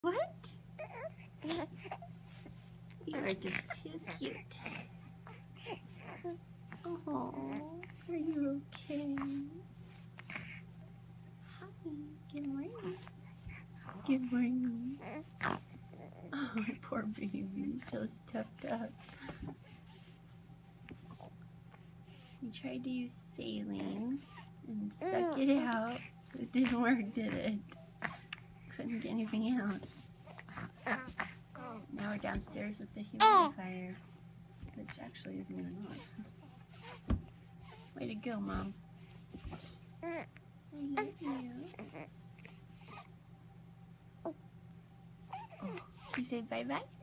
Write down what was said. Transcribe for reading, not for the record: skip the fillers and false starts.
What? You are just too cute. Oh, are you okay? Hi, good morning. Good morning. Oh, my poor baby, so stuffed up. We tried to use saline and stuck it out. It didn't work, did it? Couldn't get anything out. Now we're downstairs with the humidifier, which actually isn't even on. Way to go, Mom. I love you. Oh, you say bye-bye?